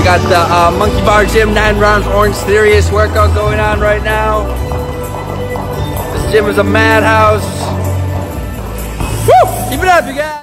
got the Monkey Bar Gym 9 rounds Orange Serious workout going on right now. This gym is a madhouse. Woo! Keep it up, you guys.